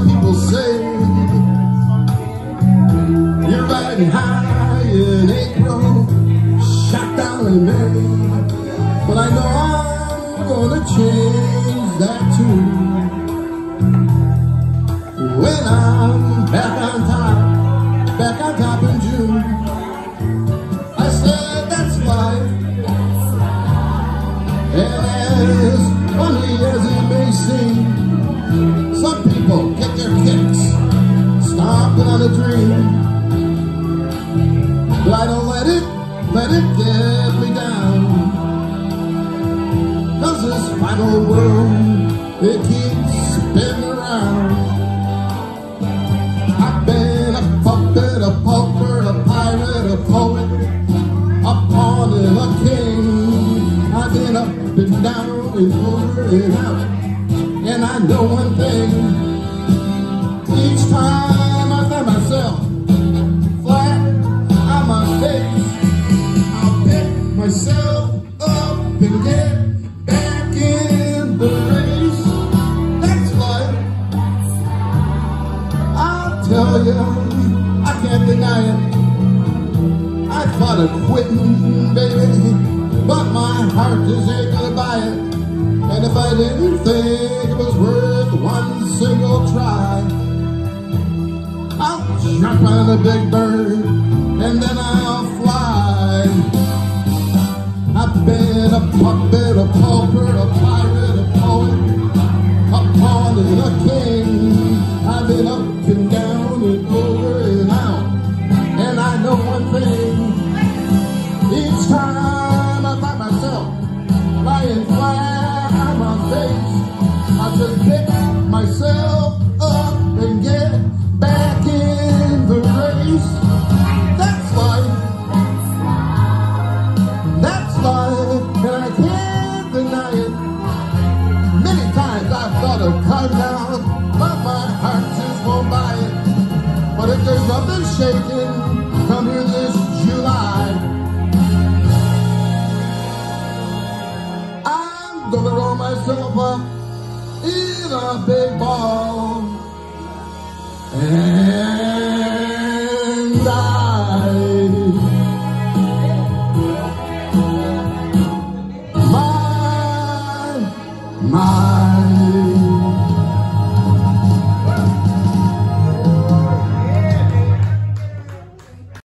people say you're riding high in April, shot down in May. But I know I'm gonna change that too. When I'm back on top in June, I said that's life. And as funny as it may seem, some people get their kicks stomping on a dream. But I don't let it get me down. 'Cause this final world, it keeps spinning around. I've been a puppet, a pauper, a pirate, a poet, a pawn and a king. I've been up and down and over and out. And I know one thing, each time I find myself flat on my face, I'll pick myself up and get back in the race. That's life. I'll tell you, I can't deny it. I thought of quitting, baby, but my heart just ain't gonna buy it. And if I didn't think it was worth one single try, I'll jump on a big bird and then I'll fly. I've been a puppet, a pauper, a pirate, a poet, a pawn and a king. I've been up and down and over and out. And I know one thing, each time I find myself lying flat on my face, I just pick myself up and get back in the race. That's life. That's life, and I can't deny it. Many times I've thought of cutting out, but my heart just won't buy it. But if there's nothing shaking, come here this July, I'm gonna roll myself up in a big ball.